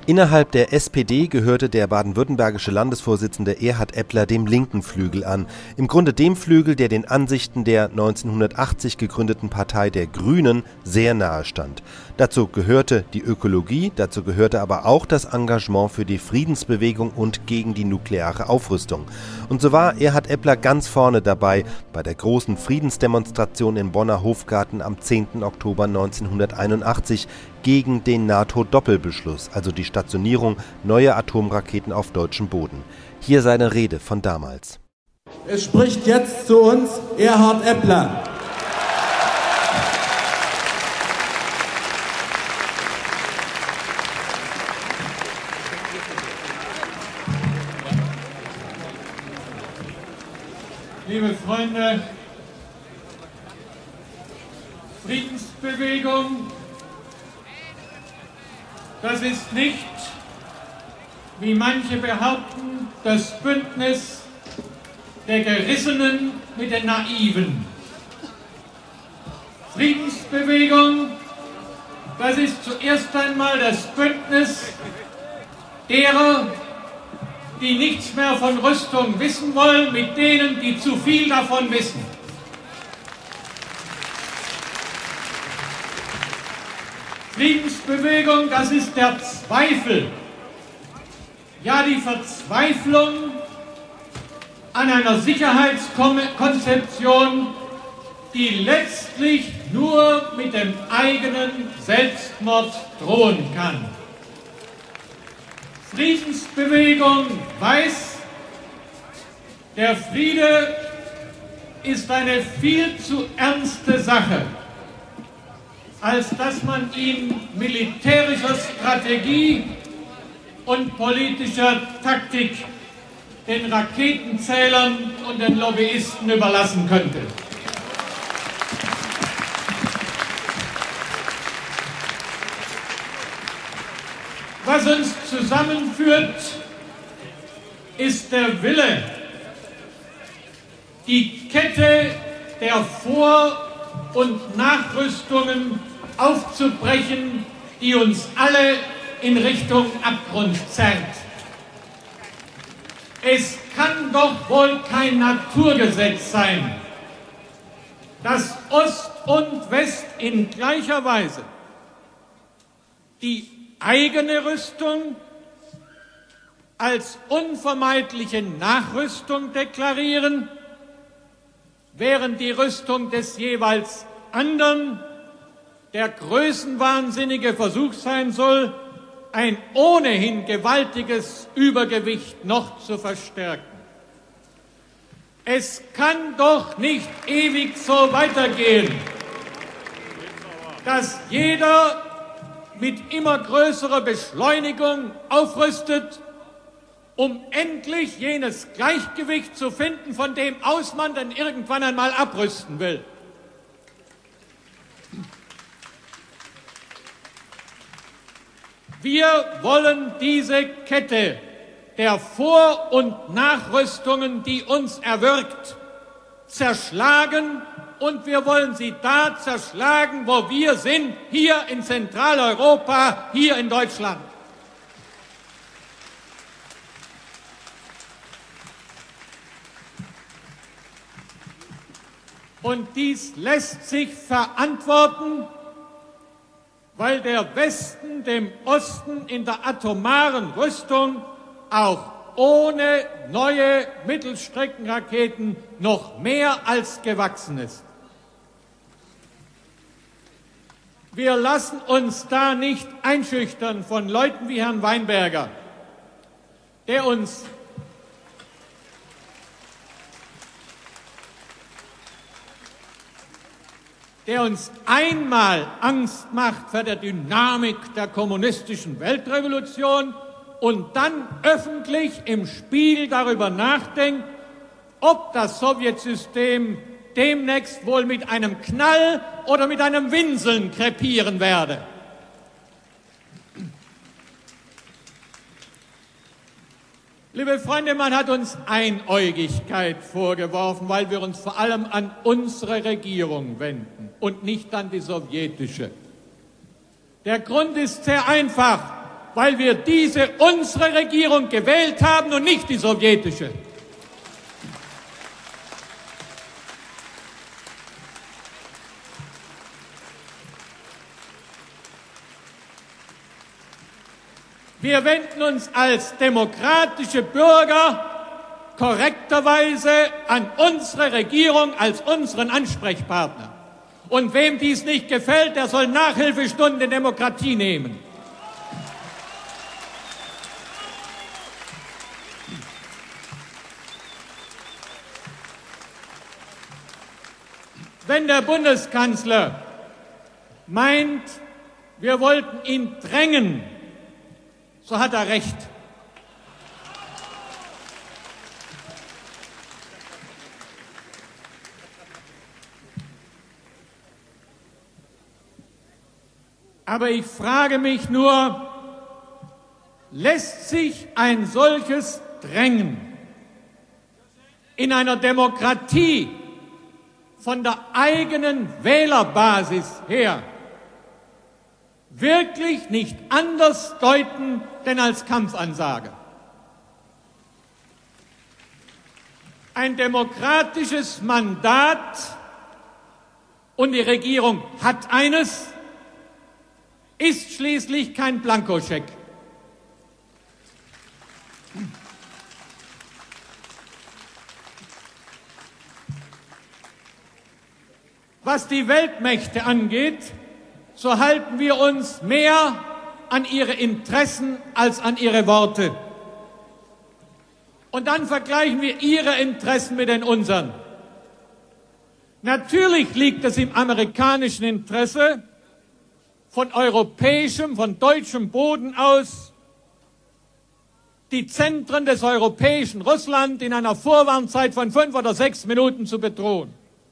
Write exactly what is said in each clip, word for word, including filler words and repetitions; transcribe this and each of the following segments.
Innerhalb der S P D gehörte der baden-württembergische Landesvorsitzende Erhard Eppler dem linken Flügel an. Im Grunde dem Flügel, der den Ansichten der neunzehnhundertachtzig gegründeten Partei der Grünen sehr nahe stand. Dazu gehörte die Ökologie, dazu gehörte aber auch das Engagement für die Friedensbewegung und gegen die nukleare Aufrüstung. Und so war Erhard Eppler ganz vorne dabei bei der großen Friedensdemonstration im Bonner Hofgarten am zehnten Oktober neunzehnhunderteinundachtzig gegen den NATO-Doppelbeschluss, also die Stationierung neuer Atomraketen auf deutschem Boden. Hier seine Rede von damals. Es spricht jetzt zu uns Erhard Eppler. Liebe Freunde, Friedensbewegung, das ist nicht, wie manche behaupten, das Bündnis der Gerissenen mit den Naiven. Friedensbewegung, das ist zuerst einmal das Bündnis derer, die nichts mehr von Rüstung wissen wollen, mit denen, die zu viel davon wissen. Friedensbewegung, das ist der Zweifel, ja die Verzweiflung an einer Sicherheitskonzeption, die letztlich nur mit dem eigenen Selbstmord drohen kann. Friedensbewegung weiß, der Friede ist eine viel zu ernste Sache, als dass man ihn militärischer Strategie und politischer Taktik, den Raketenzählern und den Lobbyisten überlassen könnte. Was uns zusammenführt, ist der Wille, die Kette der Vor- und Nachrüstungen aufzubrechen, die uns alle in Richtung Abgrund zerrt. Es kann doch wohl kein Naturgesetz sein, dass Ost und West in gleicher Weise die eigene Rüstung als unvermeidliche Nachrüstung deklarieren, während die Rüstung des jeweils anderen der größenwahnsinnige Versuch sein soll, ein ohnehin gewaltiges Übergewicht noch zu verstärken. Es kann doch nicht ewig so weitergehen, dass jeder mit immer größerer Beschleunigung aufrüstet, um endlich jenes Gleichgewicht zu finden, von dem aus man dann irgendwann einmal abrüsten will. Wir wollen diese Kette der Vor- und Nachrüstungen, die uns erwürgt, zerschlagen, und wir wollen sie da zerschlagen, wo wir sind, hier in Zentraleuropa, hier in Deutschland. Und dies lässt sich verantworten, weil der Westen dem Osten in der atomaren Rüstung auch ohne neue Mittelstreckenraketen noch mehr als gewachsen ist. Wir lassen uns da nicht einschüchtern von Leuten wie Herrn Weinberger, der uns der uns einmal Angst macht vor der Dynamik der kommunistischen Weltrevolution und dann öffentlich im Spiel darüber nachdenkt, ob das Sowjetsystem demnächst wohl mit einem Knall oder mit einem Winseln krepieren werde. Liebe Freunde, man hat uns Einäugigkeit vorgeworfen, weil wir uns vor allem an unsere Regierung wenden und nicht an die sowjetische. Der Grund ist sehr einfach. weil wir diese unsere Regierung gewählt haben und nicht die sowjetische. Wir wenden uns als demokratische Bürger korrekterweise an unsere Regierung als unseren Ansprechpartner. Und wem dies nicht gefällt, der soll Nachhilfestunden in Demokratie nehmen. Wenn der Bundeskanzler meint, wir wollten ihn drängen, so hat er recht. Aber ich frage mich nur, lässt sich ein solches Drängen in einer Demokratie von der eigenen Wählerbasis her wirklich nicht anders deuten denn als Kampfansage? Ein demokratisches Mandat, und die Regierung hat eines, ist schließlich kein Blankoscheck. Was die Weltmächte angeht, so halten wir uns mehr an ihre Interessen als an ihre Worte. Und dann vergleichen wir ihre Interessen mit den unseren. Natürlich liegt es im amerikanischen Interesse, von europäischem, von deutschem Boden aus die Zentren des europäischen Russland in einer Vorwarnzeit von fünf oder sechs Minuten zu bedrohen.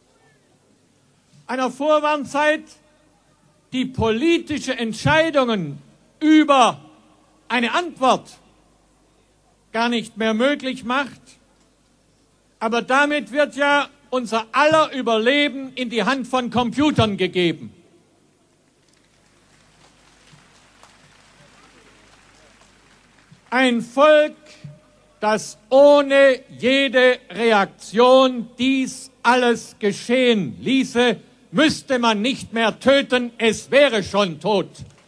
Einer Vorwarnzeit, die politische Entscheidungen über eine Antwort gar nicht mehr möglich macht. Aber damit wird ja unser aller Überleben in die Hand von Computern gegeben. Ein Volk, das ohne jede Reaktion dies alles geschehen ließe, müsste man nicht mehr töten, es wäre schon tot.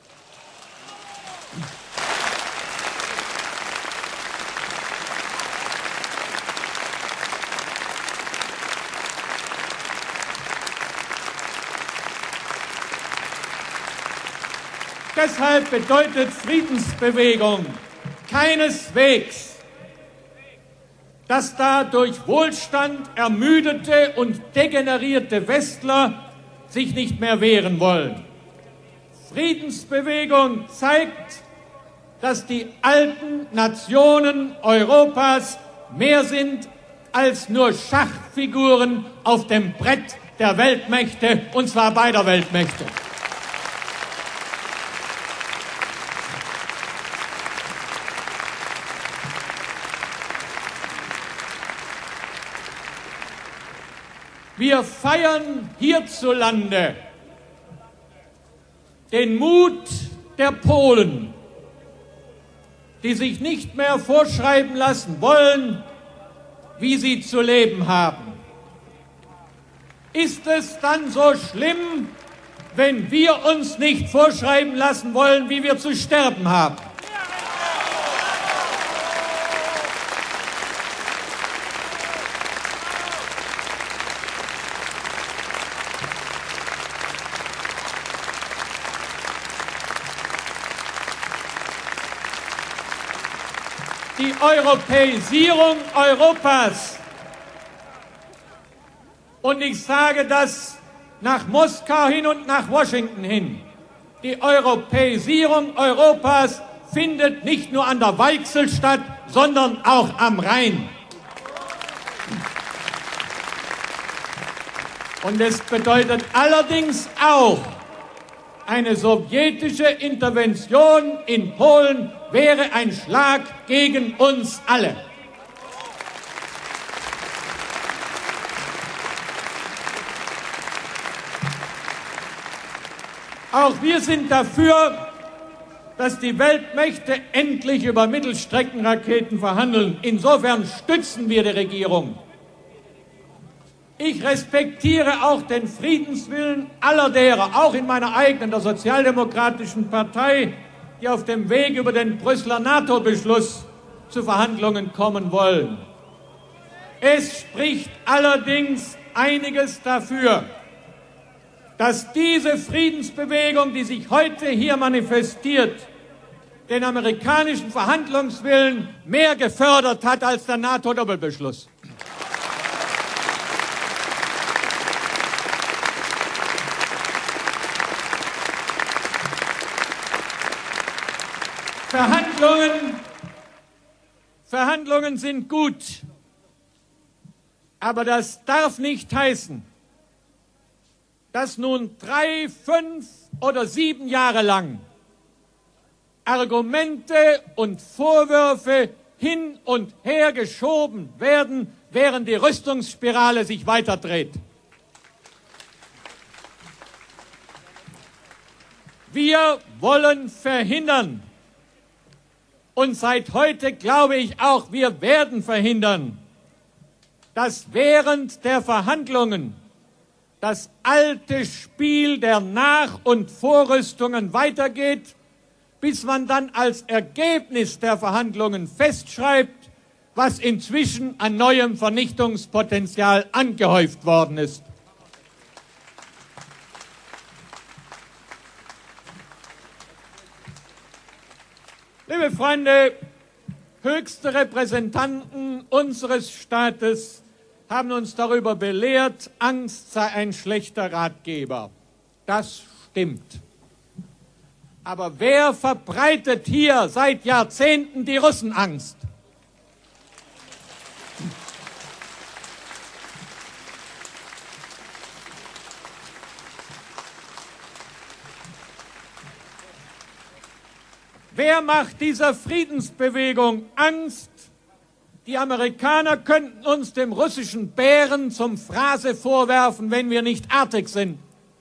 Deshalb bedeutet Friedensbewegung keineswegs, dass da durch Wohlstand ermüdete und degenerierte Westler sich nicht mehr wehren wollen. Friedensbewegung zeigt, dass die alten Nationen Europas mehr sind als nur Schachfiguren auf dem Brett der Weltmächte, und zwar beider Weltmächte. Wir feiern hierzulande den Mut der Polen, die sich nicht mehr vorschreiben lassen wollen, wie sie zu leben haben. Ist es dann so schlimm, wenn wir uns nicht vorschreiben lassen wollen, wie wir zu sterben haben? Die Europäisierung Europas, und ich sage das nach Moskau hin und nach Washington hin, die Europäisierung Europas findet nicht nur an der Weichsel statt, sondern auch am Rhein. Und es bedeutet allerdings auch, eine sowjetische Intervention in Polen wäre ein Schlag gegen uns alle. Auch wir sind dafür, dass die Weltmächte endlich über Mittelstreckenraketen verhandeln. Insofern stützen wir die Regierung. Ich respektiere auch den Friedenswillen aller derer, auch in meiner eigenen, der Sozialdemokratischen Partei, die auf dem Weg über den Brüsseler NATO-Beschluss zu Verhandlungen kommen wollen. Es spricht allerdings einiges dafür, dass diese Friedensbewegung, die sich heute hier manifestiert, den amerikanischen Verhandlungswillen mehr gefördert hat als der NATO-Doppelbeschluss. Verhandlungen, Verhandlungen sind gut, aber das darf nicht heißen, dass nun drei, fünf oder sieben Jahre lang Argumente und Vorwürfe hin und her geschoben werden, während die Rüstungsspirale sich weiterdreht. Wir wollen verhindern, und seit heute glaube ich auch, wir werden verhindern, dass während der Verhandlungen das alte Spiel der Nach- und Vorrüstungen weitergeht, bis man dann als Ergebnis der Verhandlungen festschreibt, was inzwischen an neuem Vernichtungspotenzial angehäuft worden ist. Liebe Freunde, höchste Repräsentanten unseres Staates haben uns darüber belehrt, Angst sei ein schlechter Ratgeber. Das stimmt. Aber wer verbreitet hier seit Jahrzehnten die Russenangst? Wer macht dieser Friedensbewegung Angst? Die Amerikaner könnten uns dem russischen Bären zum Fraße vorwerfen, wenn wir nicht artig sind.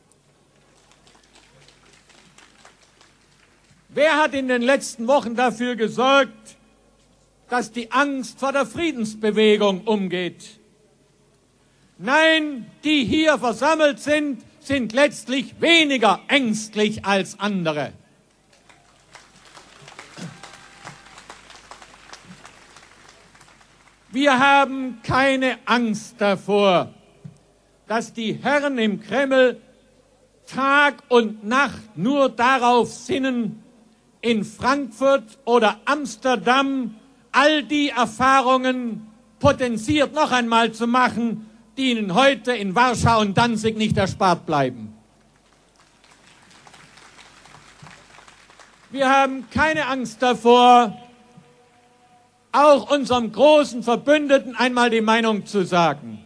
Wer hat in den letzten Wochen dafür gesorgt, dass die Angst vor der Friedensbewegung umgeht? Nein, die hier versammelt sind, sind letztlich weniger ängstlich als andere. Wir haben keine Angst davor, dass die Herren im Kreml Tag und Nacht nur darauf sinnen, in Frankfurt oder Amsterdam all die Erfahrungen potenziert noch einmal zu machen, die ihnen heute in Warschau und Danzig nicht erspart bleiben. Wir haben keine Angst davor, auch unserem großen Verbündeten einmal die Meinung zu sagen.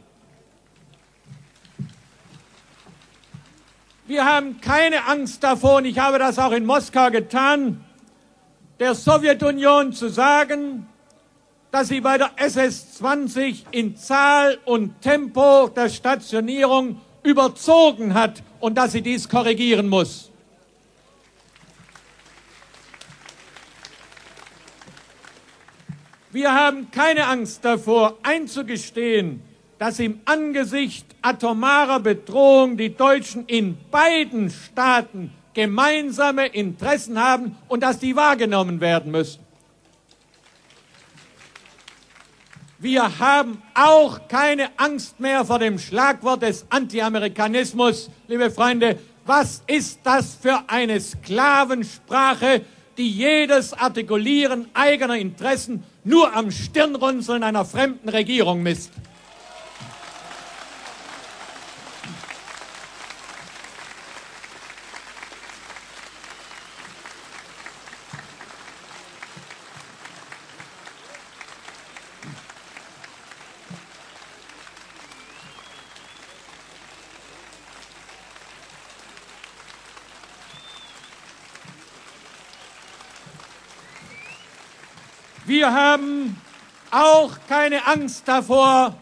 Wir haben keine Angst davor, und ich habe das auch in Moskau getan, der Sowjetunion zu sagen, dass sie bei der S S zwanzig in Zahl und Tempo der Stationierung überzogen hat und dass sie dies korrigieren muss. Wir haben keine Angst davor, einzugestehen, dass im Angesicht atomarer Bedrohung die Deutschen in beiden Staaten gemeinsame Interessen haben und dass die wahrgenommen werden müssen. Wir haben auch keine Angst mehr vor dem Schlagwort des Anti-Amerikanismus. Liebe Freunde, was ist das für eine Sklavensprache, die jedes Artikulieren eigener Interessen nur am Stirnrunzeln einer fremden Regierung misst? Wir haben auch keine Angst davor,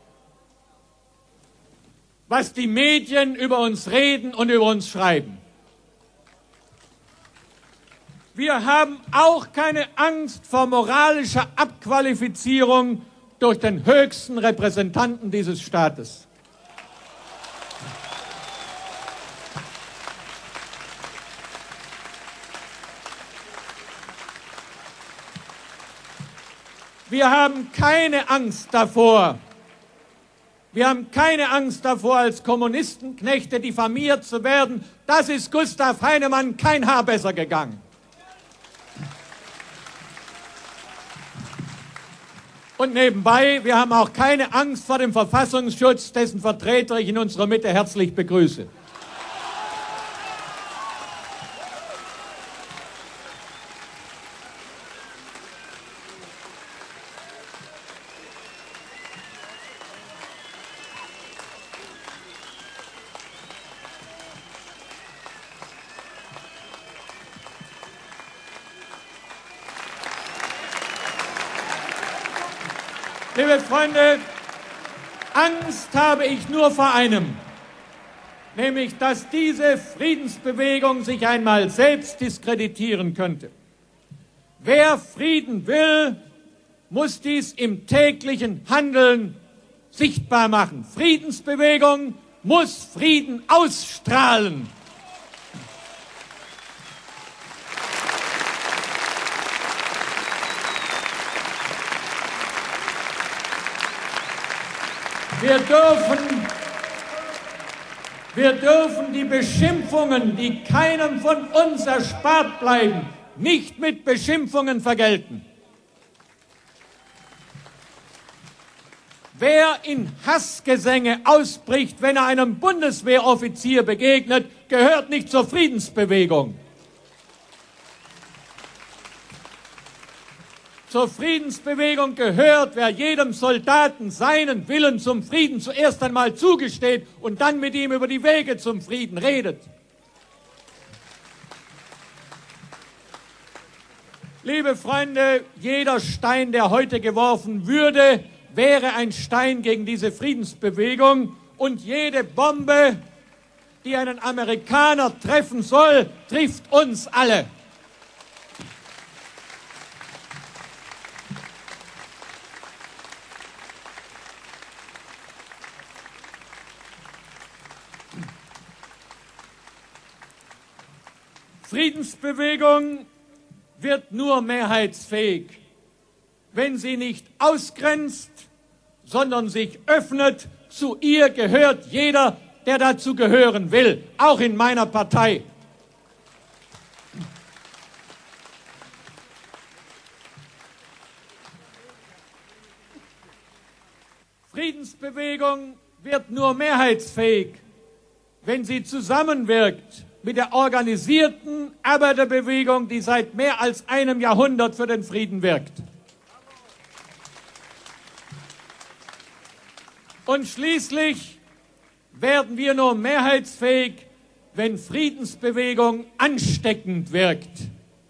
was die Medien über uns reden und über uns schreiben. Wir haben auch keine Angst vor moralischer Abqualifizierung durch den höchsten Repräsentanten dieses Staates. Wir haben keine Angst davor, wir haben keine Angst davor, als Kommunistenknechte diffamiert zu werden. Das ist Gustav Heinemann kein Haar besser gegangen. Und nebenbei, wir haben auch keine Angst vor dem Verfassungsschutz, dessen Vertreter ich in unserer Mitte herzlich begrüße. Liebe Freunde, Angst habe ich nur vor einem, nämlich, dass diese Friedensbewegung sich einmal selbst diskreditieren könnte. Wer Frieden will, muss dies im täglichen Handeln sichtbar machen. Friedensbewegung muss Frieden ausstrahlen. Wir dürfen, wir dürfen die Beschimpfungen, die keinem von uns erspart bleiben, nicht mit Beschimpfungen vergelten. Wer in Hassgesänge ausbricht, wenn er einem Bundeswehroffizier begegnet, gehört nicht zur Friedensbewegung. Zur Friedensbewegung gehört, wer jedem Soldaten seinen Willen zum Frieden zuerst einmal zugesteht und dann mit ihm über die Wege zum Frieden redet. Liebe Freunde, jeder Stein, der heute geworfen würde, wäre ein Stein gegen diese Friedensbewegung, und jede Bombe, die einen Amerikaner treffen soll, trifft uns alle. Friedensbewegung wird nur mehrheitsfähig, wenn sie nicht ausgrenzt, sondern sich öffnet. Zu ihr gehört jeder, der dazu gehören will, auch in meiner Partei. Friedensbewegung wird nur mehrheitsfähig, wenn sie zusammenwirkt mit der organisierten Arbeiterbewegung, die seit mehr als einem Jahrhundert für den Frieden wirkt. Und schließlich werden wir nur mehrheitsfähig, wenn Friedensbewegung ansteckend wirkt.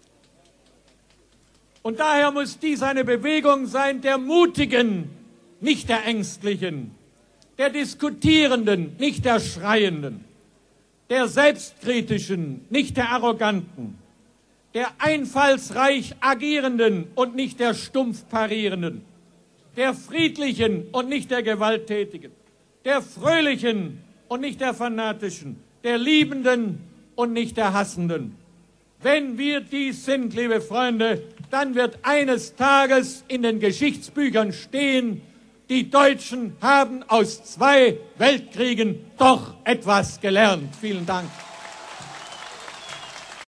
Und daher muss dies eine Bewegung sein der Mutigen, nicht der Ängstlichen, der Diskutierenden, nicht der Schreienden, der Selbstkritischen, nicht der Arroganten, der einfallsreich Agierenden und nicht der stumpf Parierenden, der Friedlichen und nicht der Gewalttätigen, der Fröhlichen und nicht der Fanatischen, der Liebenden und nicht der Hassenden. Wenn wir dies sind, liebe Freunde, dann wird eines Tages in den Geschichtsbüchern stehen, die Deutschen haben aus zwei Weltkriegen doch etwas gelernt. Vielen Dank.